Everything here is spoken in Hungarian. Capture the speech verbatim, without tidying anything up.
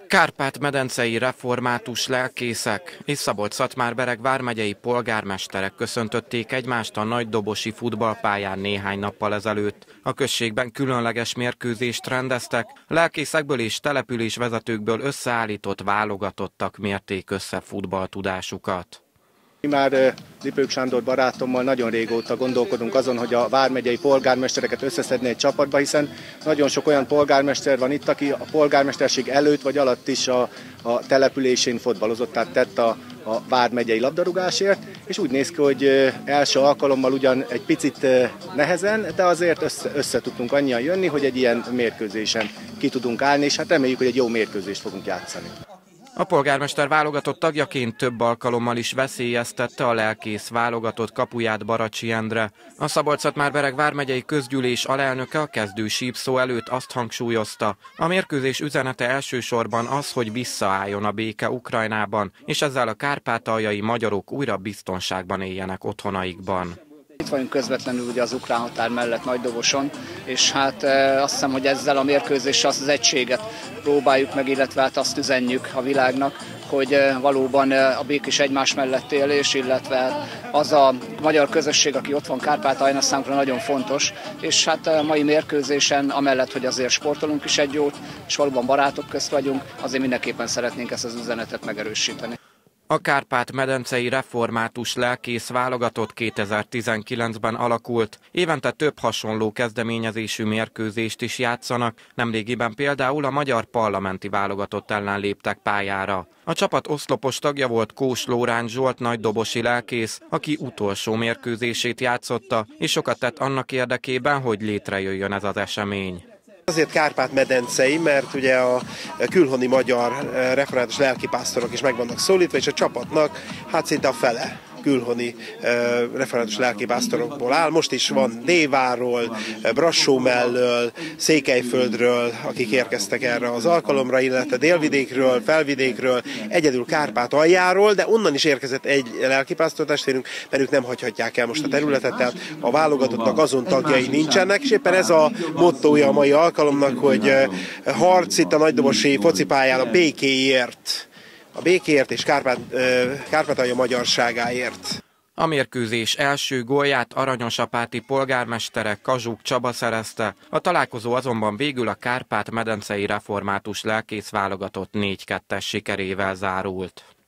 Kárpát-medencei református lelkészek és Szabolcs-Szatmár-Bereg vármegyei polgármesterek köszöntötték egymást a nagydobosi futballpályán néhány nappal ezelőtt. A községben különleges mérkőzést rendeztek, lelkészekből és településvezetőkből összeállított válogatottak mérték össze futballtudásukat. Mi már Lipők Sándor barátommal nagyon régóta gondolkodunk azon, hogy a vármegyei polgármestereket összeszedni egy csapatba, hiszen nagyon sok olyan polgármester van itt, aki a polgármesterség előtt vagy alatt is a, a településén fotbalozott, tehát tett a, a vármegyei labdarúgásért, és úgy néz ki, hogy első alkalommal ugyan egy picit nehezen, de azért össze, össze tudtunk annyian jönni, hogy egy ilyen mérkőzésen ki tudunk állni, és hát reméljük, hogy egy jó mérkőzést fogunk játszani. A polgármester válogatott tagjaként több alkalommal is veszélyeztette a lelkész válogatott kapuját Baracsi Endre. A Szabolcs-Szatmár-Bereg vármegyei közgyűlés alelnöke a kezdő sípszó előtt azt hangsúlyozta, a mérkőzés üzenete elsősorban az, hogy visszaálljon a béke Ukrajnában, és ezzel a kárpátaljai magyarok újra biztonságban éljenek otthonaikban. Itt vagyunk közvetlenül ugye az ukrán határ mellett Nagydoboson, és hát e, azt hiszem, hogy ezzel a mérkőzéssel azt az egységet próbáljuk meg, illetve hát azt üzenjük a világnak, hogy e, valóban e, a békés egymás mellett élés, illetve az a magyar közösség, aki ott van Kárpátalján, számunkra nagyon fontos, és hát a mai mérkőzésen, amellett, hogy azért sportolunk is egy jót, és valóban barátok közt vagyunk, azért mindenképpen szeretnénk ezt az üzenetet megerősíteni. A Kárpát-medencei református lelkész válogatott kétezer-tizenkilencben alakult. Évente több hasonló kezdeményezésű mérkőzést is játszanak, nemrégiben például a magyar parlamenti válogatott ellen léptek pályára. A csapat oszlopos tagja volt Kós Lóránc Zsolt nagydobosi lelkész, aki utolsó mérkőzését játszotta, és sokat tett annak érdekében, hogy létrejöjjön ez az esemény. Azért Kárpát-medencei, mert ugye a külhoni magyar református lelkipásztorok is meg vannak szólítva, és a csapatnak hát szinte a fele külhoni uh, református lelkipásztorokból áll. Most is van Déváról, Brassó mellől, Székelyföldről, akik érkeztek erre az alkalomra, illetve Délvidékről, Felvidékről, egyedül Kárpátaljáról, de onnan is érkezett egy lelkipásztor testvérünk, mert ők nem hagyhatják el most a területet, tehát a válogatottnak azon tagjai nincsenek, és éppen ez a mottója a mai alkalomnak, hogy harc itt a nagydobosi focipályán a békéért, a békéért és Kárpát, Kárpátalja magyarságáért. A mérkőzés első gólját aranyosapáti polgármestere Kazsuk Csaba szerezte, a találkozó azonban végül a Kárpát-medencei református lelkész válogatott négy kettes sikerével zárult.